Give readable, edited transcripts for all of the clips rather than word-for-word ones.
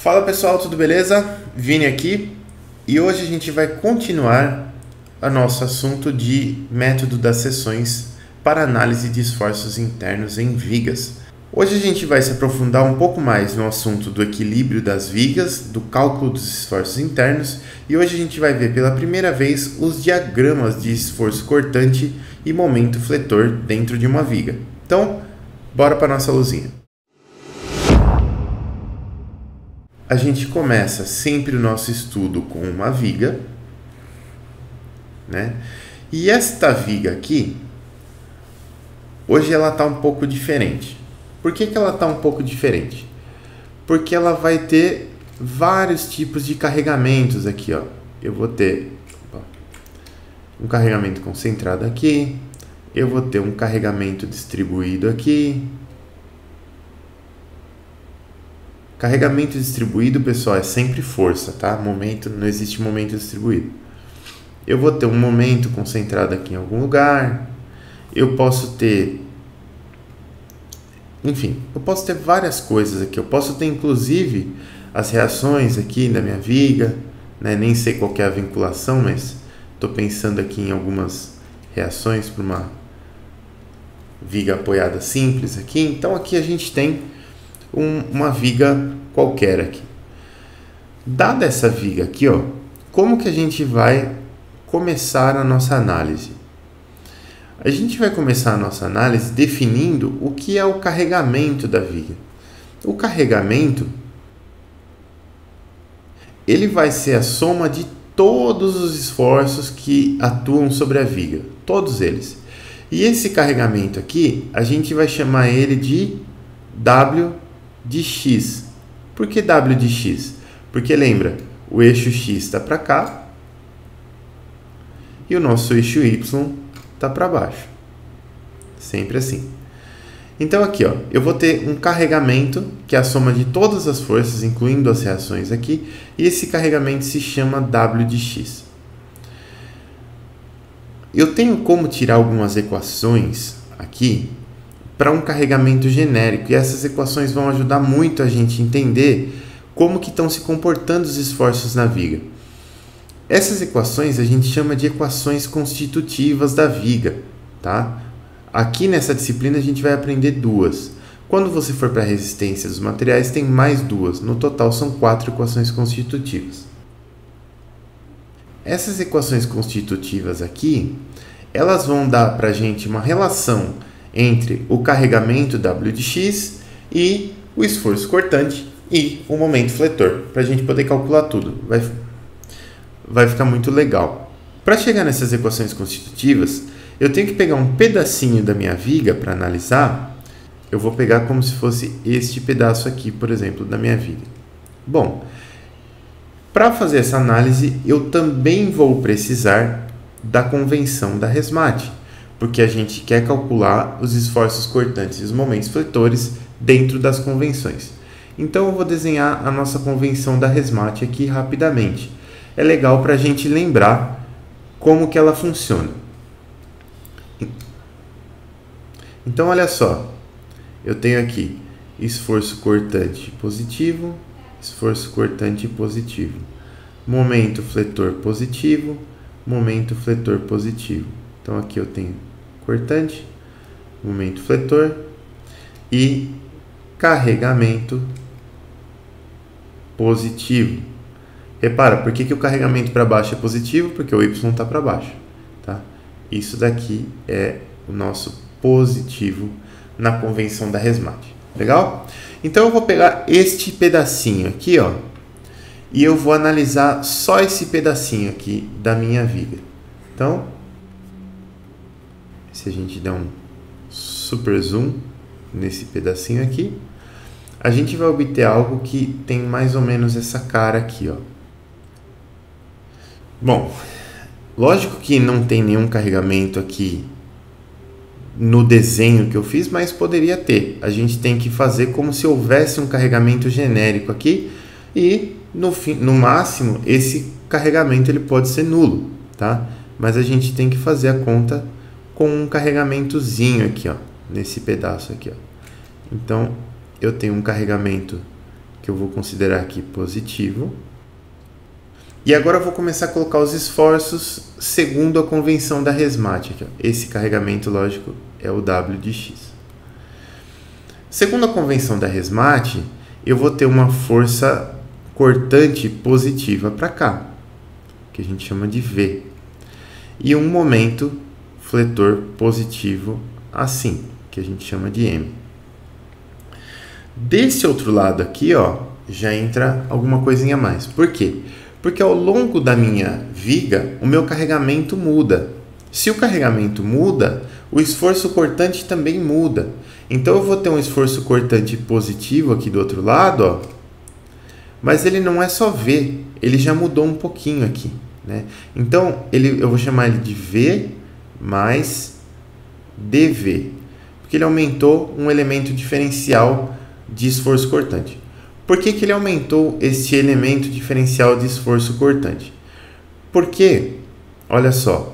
Fala pessoal, tudo beleza? Vini aqui e hoje a gente vai continuar o nosso assunto de método das seções para análise de esforços internos em vigas. Hoje a gente vai se aprofundar um pouco mais no assunto do equilíbrio das vigas, do cálculo dos esforços internos e hoje a gente vai ver pela primeira vez os diagramas de esforço cortante e momento fletor dentro de uma viga. Então, bora para a nossa luzinha. A gente começa sempre o nosso estudo com uma viga, né? E esta viga aqui, hoje ela está um pouco diferente. Por que ela está um pouco diferente? Porque ela vai ter vários tipos de carregamentos aqui, ó. Eu vou ter um carregamento concentrado aqui, eu vou ter um carregamento distribuído aqui. Carregamento distribuído, pessoal, é sempre força, tá? Momento, não existe momento distribuído. Eu vou ter um momento concentrado aqui em algum lugar. Eu posso ter... Enfim, eu posso ter várias coisas aqui. Eu posso ter, inclusive, as reações aqui da minha viga, né? Nem sei qual que é a vinculação, mas estou pensando aqui em algumas reações para uma viga apoiada simples aqui. Então, aqui a gente tem uma viga qualquer aqui. Dada essa viga aqui, ó, como que a gente vai começar a nossa análise? A gente vai começar a nossa análise definindo o que é o carregamento da viga. O carregamento, ele vai ser a soma de todos os esforços que atuam sobre a viga, todos eles. E esse carregamento aqui, a gente vai chamar ele de W de X. Por que W de X? Porque lembra, o eixo X está para cá e o nosso eixo Y está para baixo. Sempre assim. Então aqui, ó, eu vou ter um carregamento que é a soma de todas as forças, incluindo as reações aqui, e esse carregamento se chama W de X. Eu tenho como tirar algumas equações aqui para um carregamento genérico, e essas equações vão ajudar muito a gente a entender como que estão se comportando os esforços na viga. Essas equações a gente chama de equações constitutivas da viga, tá? Aqui nessa disciplina a gente vai aprender duas. Quando você for para a resistência dos materiais, tem mais duas. No total são 4 equações constitutivas. Essas equações constitutivas aqui, elas vão dar para a gente uma relação entre o carregamento W de X e o esforço cortante e o momento fletor, para a gente poder calcular tudo. Vai ficar muito legal. Para chegar nessas equações constitutivas, eu tenho que pegar um pedacinho da minha viga para analisar. Eu vou pegar como se fosse este pedaço aqui, por exemplo, da minha viga. Bom, para fazer essa análise, eu também vou precisar da convenção da RESMAT, porque a gente quer calcular os esforços cortantes e os momentos fletores dentro das convenções. Então eu vou desenhar a nossa convenção da RESMAT aqui rapidamente. É legal para a gente lembrar como que ela funciona. Então olha só, eu tenho aqui esforço cortante positivo, esforço cortante positivo, momento fletor positivo, momento fletor positivo. Então aqui eu tenho cortante, momento fletor e carregamento positivo. Repara, por que o carregamento para baixo é positivo? Porque o Y está para baixo, tá? Isso daqui é o nosso positivo na convenção da RESMAT. Legal? Então eu vou pegar este pedacinho aqui, ó, e eu vou analisar só esse pedacinho aqui da minha viga. Então, se a gente der um super zoom nesse pedacinho aqui, a gente vai obter algo que tem mais ou menos essa cara aqui, ó. Bom, lógico que não tem nenhum carregamento aqui no desenho que eu fiz, mas poderia ter. A gente tem que fazer como se houvesse um carregamento genérico aqui e no máximo esse carregamento ele pode ser nulo, tá? Mas a gente tem que fazer a conta com um carregamentozinho aqui, ó, nesse pedaço aqui, ó. Então eu tenho um carregamento que eu vou considerar aqui positivo. E agora eu vou começar a colocar os esforços segundo a convenção da resmate. Esse carregamento, lógico, é o W de x. Segundo a convenção da resmate, eu vou ter uma força cortante positiva para cá, que a gente chama de V. E um momento fletor positivo assim, que a gente chama de M. Desse outro lado aqui, ó, já entra alguma coisinha a mais. Por quê? Porque ao longo da minha viga, o meu carregamento muda. Se o carregamento muda, o esforço cortante também muda. Então eu vou ter um esforço cortante positivo aqui do outro lado, ó, mas ele não é só V, ele já mudou um pouquinho aqui, né? Então eu vou chamar ele de V mais dV, porque ele aumentou um elemento diferencial de esforço cortante. Por que ele aumentou esse elemento diferencial de esforço cortante? Porque, olha só,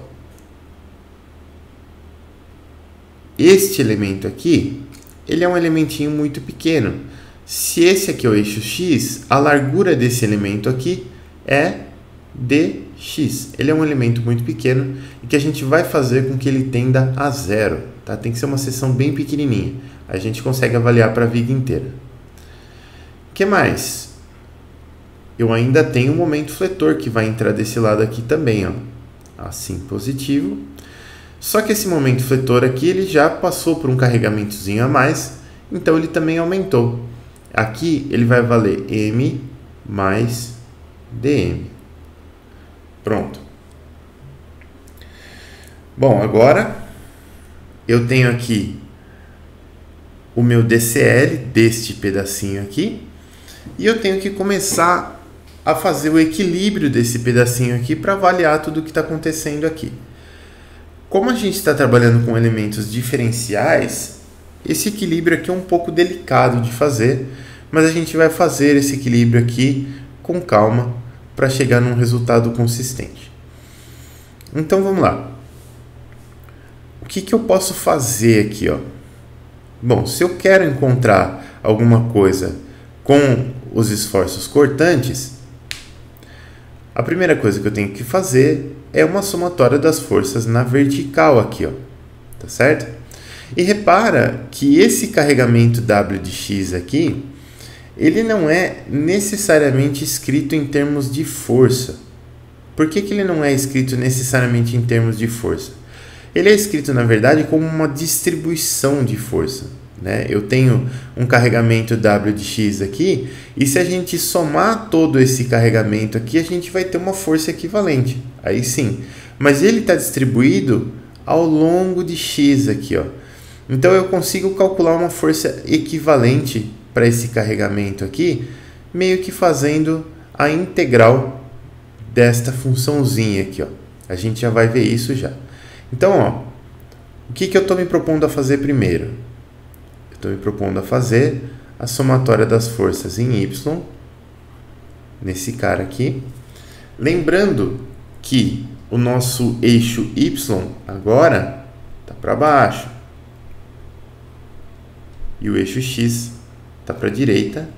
este elemento aqui, ele é um elementinho muito pequeno. Se esse aqui é o eixo x, a largura desse elemento aqui é dx. Ele é um elemento muito pequeno e que a gente vai fazer com que ele tenda a zero. Tá? Tem que ser uma seção bem pequenininha. A gente consegue avaliar para a viga inteira. O que mais? Eu ainda tenho um momento fletor que vai entrar desse lado aqui também, ó. Assim, positivo. Só que esse momento fletor aqui, ele já passou por um carregamentozinho a mais, então ele também aumentou. Aqui ele vai valer M mais dm. Pronto. Bom, agora eu tenho aqui o meu DCL deste pedacinho aqui, e eu tenho que começar a fazer o equilíbrio desse pedacinho aqui para avaliar tudo o que está acontecendo aqui. Como a gente está trabalhando com elementos diferenciais, esse equilíbrio aqui é um pouco delicado de fazer, mas a gente vai fazer esse equilíbrio aqui com calma para chegar num resultado consistente. Então vamos lá. O que eu posso fazer aqui, ó? Bom, se eu quero encontrar alguma coisa com os esforços cortantes, a primeira coisa que eu tenho que fazer é uma somatória das forças na vertical aqui, ó. Tá certo? E repara que esse carregamento W de x aqui, ele não é necessariamente escrito em termos de força. Por que ele não é escrito necessariamente em termos de força? Ele é escrito, na verdade, como uma distribuição de força, né? Eu tenho um carregamento W de x aqui, e se a gente somar todo esse carregamento aqui, a gente vai ter uma força equivalente. Aí sim. Mas ele está distribuído ao longo de x aqui, ó. Então eu consigo calcular uma força equivalente para esse carregamento aqui, meio que fazendo a integral desta funçãozinha aqui, ó. A gente já vai ver isso já. Então, ó, o que eu estou me propondo a fazer primeiro? Eu estou me propondo a fazer a somatória das forças em y, nesse cara aqui. Lembrando que o nosso eixo y agora está para baixo e o eixo x está para a direita.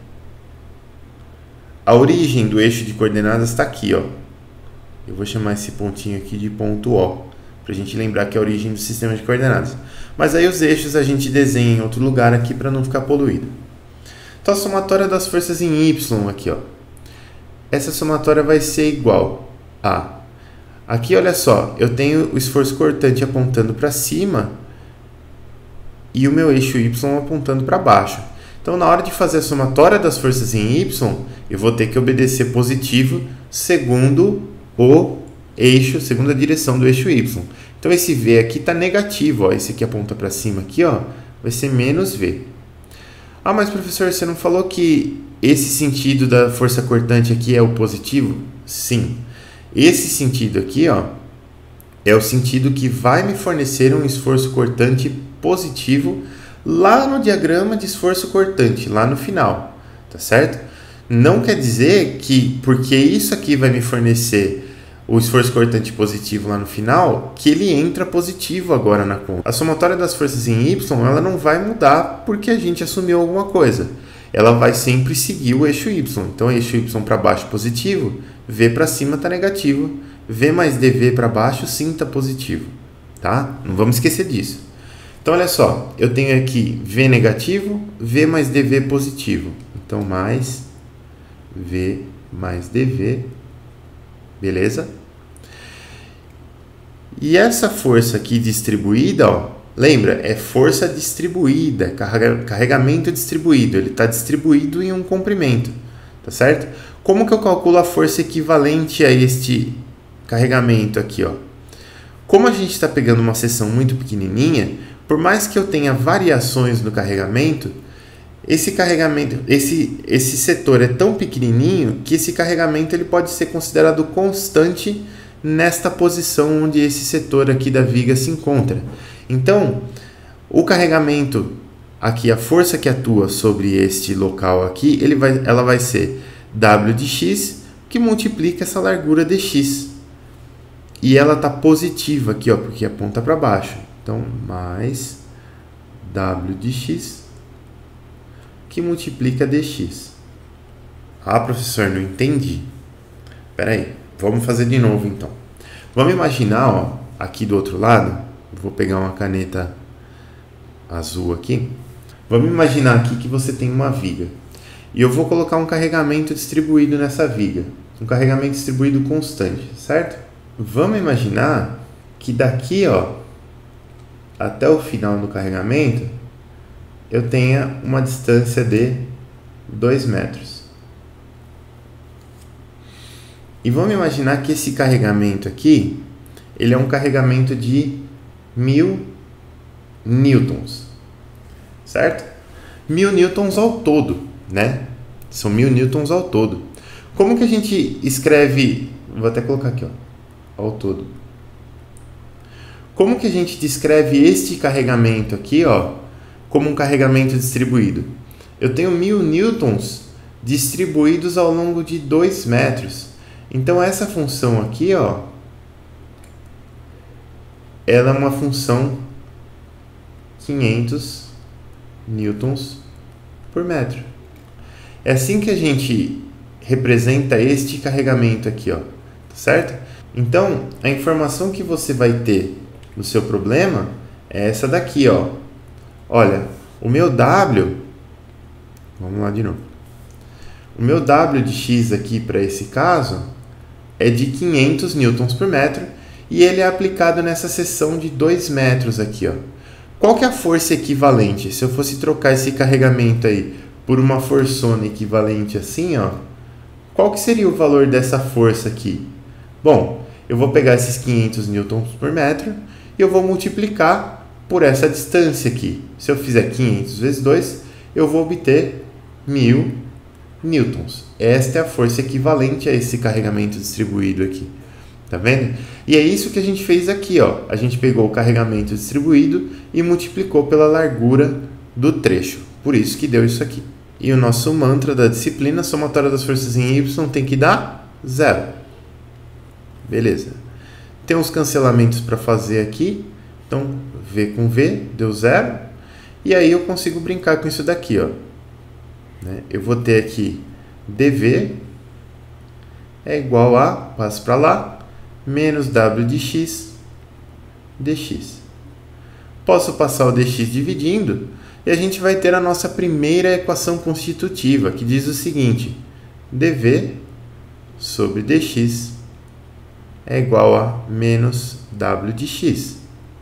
A origem do eixo de coordenadas está aqui, ó. Eu vou chamar esse pontinho aqui de ponto O, para a gente lembrar que é a origem do sistema de coordenadas. Mas aí os eixos a gente desenha em outro lugar aqui para não ficar poluído. Então a somatória das forças em y aqui, ó. Essa somatória vai ser igual a... Aqui, olha só, eu tenho o esforço cortante apontando para cima e o meu eixo y apontando para baixo. Então, na hora de fazer a somatória das forças em y, eu vou ter que obedecer positivo segundo o eixo, segundo a direção do eixo y. Então, esse v aqui está negativo, ó. Esse aqui aponta para cima aqui, ó, vai ser menos v. Ah, mas professor, você não falou que esse sentido da força cortante aqui é o positivo? Sim. Esse sentido aqui, ó, é o sentido que vai me fornecer um esforço cortante positivo lá no diagrama de esforço cortante, lá no final, tá certo? Não quer dizer que, porque isso aqui vai me fornecer o esforço cortante positivo lá no final, que ele entra positivo agora na conta. A somatória das forças em y, ela não vai mudar porque a gente assumiu alguma coisa. ela vai sempre seguir o eixo Y. Então, eixo Y para baixo positivo, V para cima está negativo, V mais dV para baixo sim está positivo, tá? Não vamos esquecer disso. Então, olha só, eu tenho aqui V negativo, V mais dV positivo. Então, mais V mais dV, beleza? E essa força aqui distribuída, ó, lembra, é força distribuída, carregamento distribuído, ele está distribuído em um comprimento, tá certo? Como que eu calculo a força equivalente a este carregamento aqui, ó? Como a gente está pegando uma seção muito pequenininha, por mais que eu tenha variações no carregamento, esse setor é tão pequenininho que esse carregamento ele pode ser considerado constante nesta posição onde esse setor aqui da viga se encontra. Então, o carregamento aqui, a força que atua sobre este local aqui, ela vai ser W de x, que multiplica essa largura dx. E ela está positiva aqui, ó, porque aponta para baixo. Então, mais W de x, que multiplica dx. Ah, professor, não entendi. Espera aí, vamos fazer de novo então. Vamos imaginar, ó, aqui do outro lado, vou pegar uma caneta azul aqui. Vamos imaginar aqui que você tem uma viga. E eu vou colocar um carregamento distribuído nessa viga. Um carregamento distribuído constante, certo? Vamos imaginar que daqui, ó, até o final do carregamento, eu tenha uma distância de 2 metros. E vamos imaginar que esse carregamento aqui, ele é um carregamento de 1000 newtons, certo? 1000 newtons ao todo, né? São 1000 newtons ao todo. Como que a gente escreve, vou até colocar aqui, ó, ao todo. Como que a gente descreve este carregamento aqui, ó, como um carregamento distribuído? Eu tenho 1000 newtons distribuídos ao longo de 2 metros. Então, essa função aqui, ó, ela é uma função 500 newtons por metro. É assim que a gente representa este carregamento aqui, ó, tá certo? Então, a informação que você vai ter no seu problema é essa daqui, ó. Olha, o meu W, vamos lá de novo. O meu W de x aqui para esse caso é de 500 newtons por metro e ele é aplicado nessa seção de 2 metros aqui, ó. Qual que é a força equivalente? Se eu fosse trocar esse carregamento aí por uma forçona equivalente assim, ó, qual que seria o valor dessa força aqui? Bom, eu vou pegar esses 500 newtons por metro e eu vou multiplicar por essa distância aqui. Se eu fizer 500 vezes 2, eu vou obter 1000 newtons. Esta é a força equivalente a esse carregamento distribuído aqui. Tá vendo? E é isso que a gente fez aqui, ó. A gente pegou o carregamento distribuído e multiplicou pela largura do trecho. Por isso que deu isso aqui. E o nosso mantra da disciplina, somatória das forças em Y, tem que dar 0. Beleza. Tem uns cancelamentos para fazer aqui. Então, V com V, deu 0. E aí eu consigo brincar com isso daqui, ó. Eu vou ter aqui dV é igual a, passo para lá, menos W de x dx. Posso passar o dx dividindo e a gente vai ter a nossa primeira equação constitutiva, que diz o seguinte: dV sobre dx é igual a menos W de x.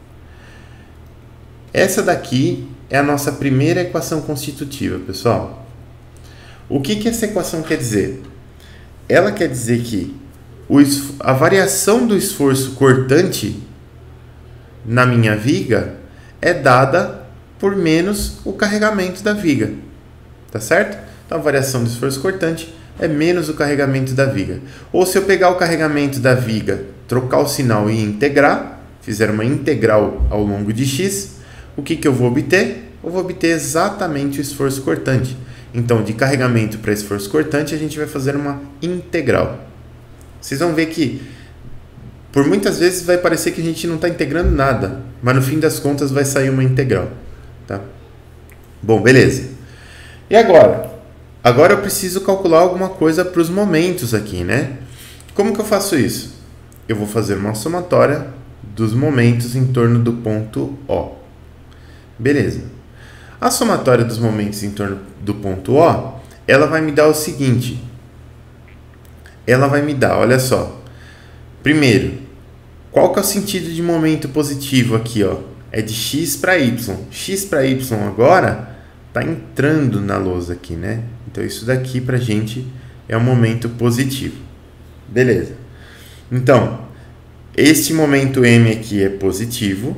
Essa daqui é a nossa primeira equação constitutiva, pessoal. O que essa equação quer dizer? Ela quer dizer que a variação do esforço cortante na minha viga é dada por menos o carregamento da viga. Tá certo? Então, a variação do esforço cortante é menos o carregamento da viga. Ou se eu pegar o carregamento da viga, trocar o sinal e integrar, fizer uma integral ao longo de x, o que eu vou obter? Eu vou obter exatamente o esforço cortante. Então, de carregamento para esforço cortante, a gente vai fazer uma integral. Vocês vão ver que, por muitas vezes, vai parecer que a gente não está integrando nada, mas no fim das contas vai sair uma integral. Tá? Bom, beleza. E agora, Agora eu preciso calcular alguma coisa para os momentos aqui, né? Como que eu faço isso? Eu vou fazer uma somatória dos momentos em torno do ponto O. Beleza. A somatória dos momentos em torno do ponto O, ela vai me dar o seguinte. Ela vai me dar, olha só. Primeiro, qual que é o sentido de momento positivo aqui, ó? É de x para y. X para y agora está entrando na lousa aqui, né? Então isso daqui para a gente é um momento positivo. Beleza. Então, este momento m aqui é positivo.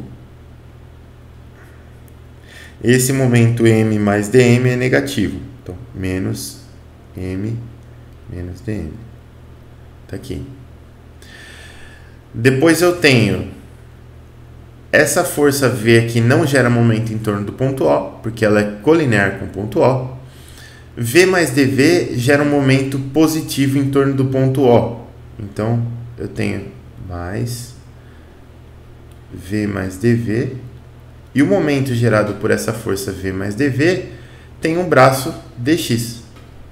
Esse momento m mais dm é negativo. Então, menos m menos dm. Tá aqui. Depois eu tenho essa força V aqui não gera momento em torno do ponto O, porque ela é colinear com o ponto O. V mais dV gera um momento positivo em torno do ponto O. Então, eu tenho mais V mais dV. E o momento gerado por essa força V mais dV tem um braço dx.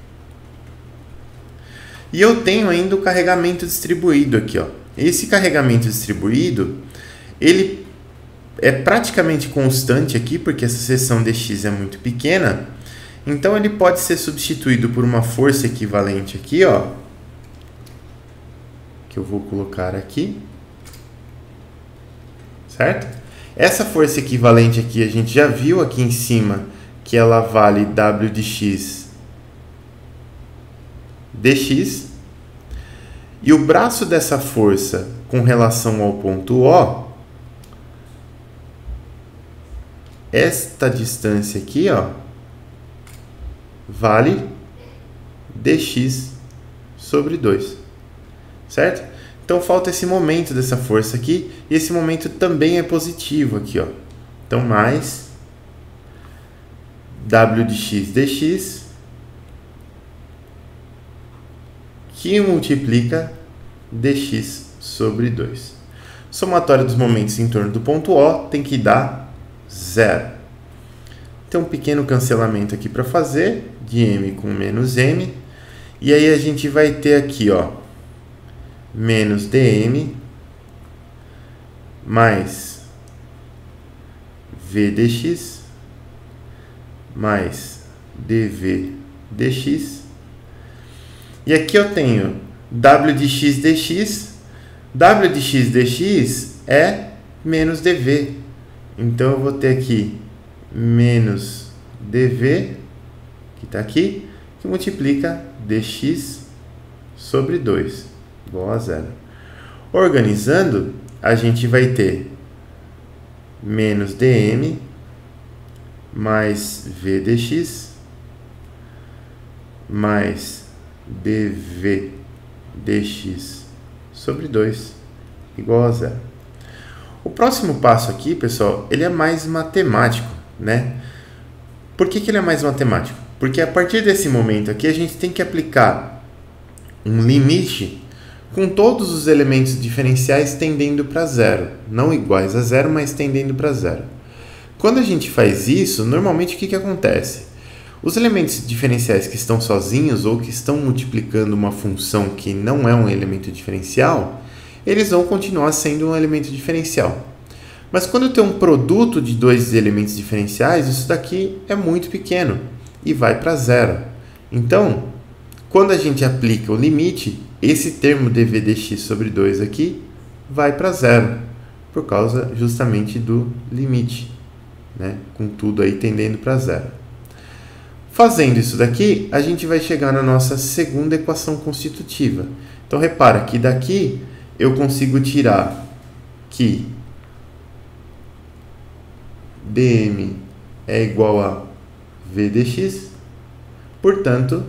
E eu tenho ainda o carregamento distribuído aqui, ó. Esse carregamento distribuído, ele é praticamente constante aqui, porque essa seção dx é muito pequena. Então, ele pode ser substituído por uma força equivalente aqui, ó. Que eu vou colocar aqui. Certo? Essa força equivalente aqui, a gente já viu aqui em cima, que ela vale W de x dx. E o braço dessa força com relação ao ponto O, esta distância aqui, ó, vale dx sobre 2, certo? Então falta esse momento dessa força aqui, e esse momento também é positivo aqui, ó. Então mais W de x dx, que multiplica dx sobre 2. Somatória dos momentos em torno do ponto O tem que dar 0. Tem um pequeno cancelamento aqui para fazer, de m com menos m. E aí a gente vai ter aqui, ó, menos dm mais v dx mais dv dx. E aqui eu tenho w de x dx. W de x dx é menos dv. Então eu vou ter aqui menos dv, que está aqui, que multiplica dx sobre 2, igual a 0. Organizando, a gente vai ter menos dm mais v dx mais dv dx sobre 2 igual a 0. O próximo passo aqui, pessoal, ele é mais matemático, né? Por que ele é mais matemático? Porque a partir desse momento aqui a gente tem que aplicar um limite com todos os elementos diferenciais tendendo para zero. Não iguais a zero, mas tendendo para zero. Quando a gente faz isso, normalmente o que acontece? Os elementos diferenciais que estão sozinhos ou que estão multiplicando uma função que não é um elemento diferencial, eles vão continuar sendo um elemento diferencial. Mas quando eu tenho um produto de dois elementos diferenciais, isso daqui é muito pequeno e vai para zero. Então, quando a gente aplica o limite, esse termo dv dx sobre 2 aqui vai para zero, por causa justamente do limite, né? Com tudo aí tendendo para zero. Fazendo isso daqui, a gente vai chegar na nossa segunda equação constitutiva. Então, repara que daqui eu consigo tirar que dm é igual a v dx, portanto,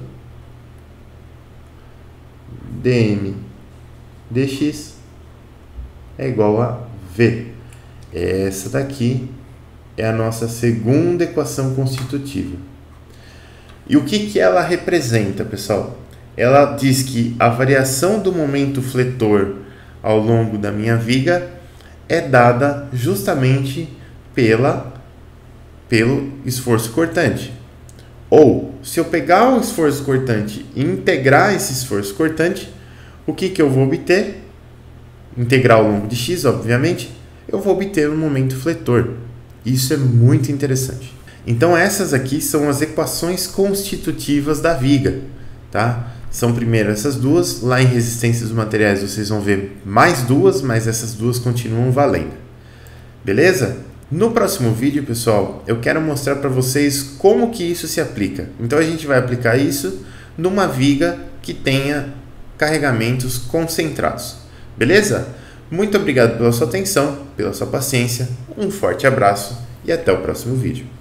dm dx é igual a v. Essa daqui é a nossa segunda equação constitutiva. E o que ela representa, pessoal? Ela diz que a variação do momento fletor ao longo da minha viga é dada justamente pelo esforço cortante. Ou se eu pegar o esforço cortante e integrar esse esforço cortante, o que eu vou obter? Integrar ao longo de x, obviamente, eu vou obter um momento fletor. Isso é muito interessante. Então essas aqui são as equações constitutivas da viga, tá? São primeiro essas duas, lá em resistências dos materiais vocês vão ver mais duas, mas essas duas continuam valendo. Beleza? No próximo vídeo, pessoal, eu quero mostrar para vocês como que isso se aplica. Então a gente vai aplicar isso numa viga que tenha carregamentos concentrados. Beleza? Muito obrigado pela sua atenção, pela sua paciência, um forte abraço e até o próximo vídeo.